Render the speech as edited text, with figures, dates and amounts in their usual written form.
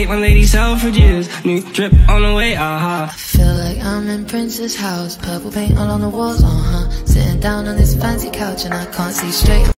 hate my lady Selfridges. New drip on the way, I feel like I'm in Prince's house. Purple paint all on the walls, Sitting down on this fancy couch and I can't see straight.